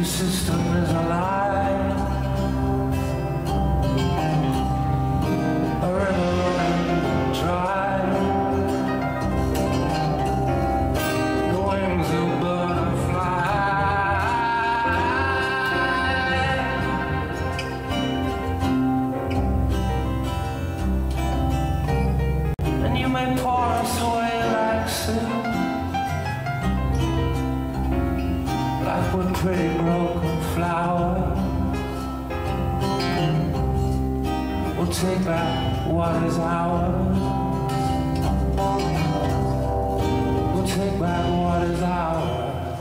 The system is a lie. A river running dry. The wings of butterfly. And you may pour us away like silk, like we're pretty broken flowers. We'll take back what is ours. We'll take back what is ours.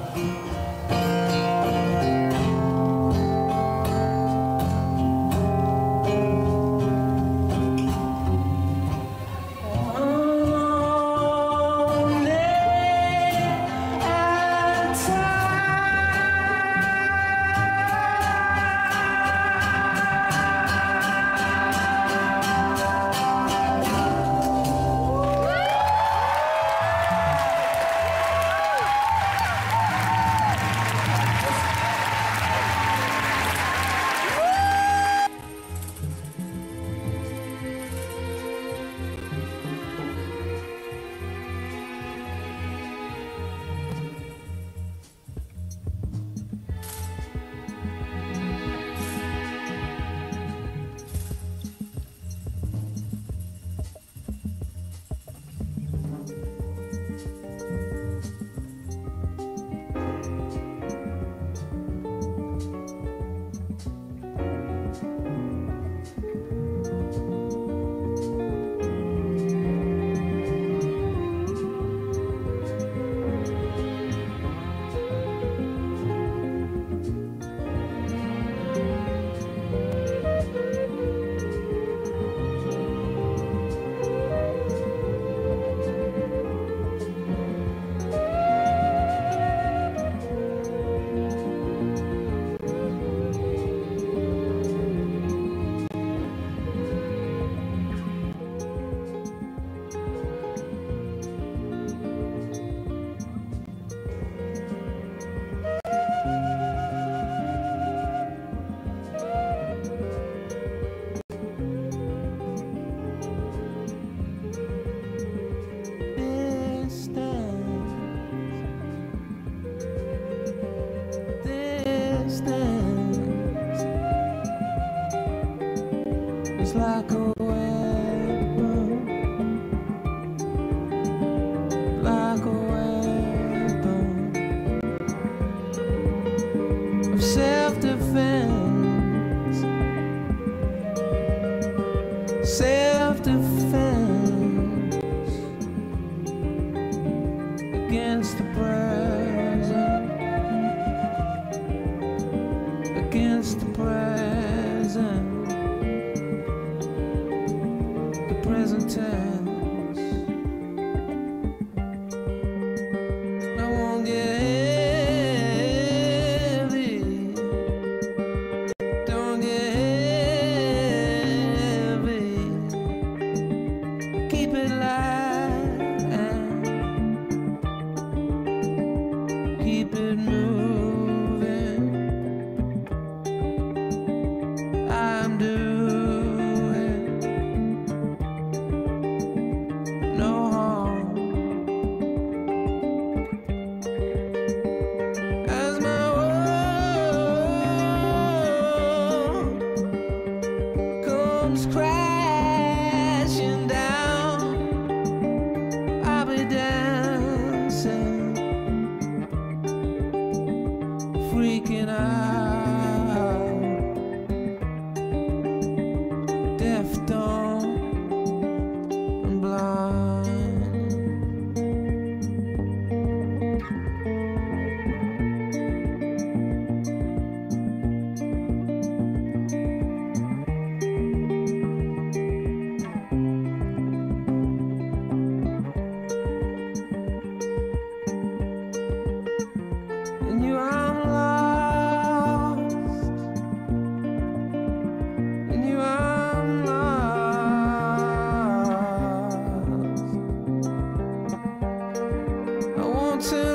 It's like a weapon, like a weapon of self-defense, self-defense against the present, against the present. Present tense. I won't get heavy. Don't get heavy. Keep it light and keep it moving. I'm doing crashing down, I'll be dancing, freaking out, deaf, dumb, and blind. And you, I'm lost. And you, I'm lost. I want to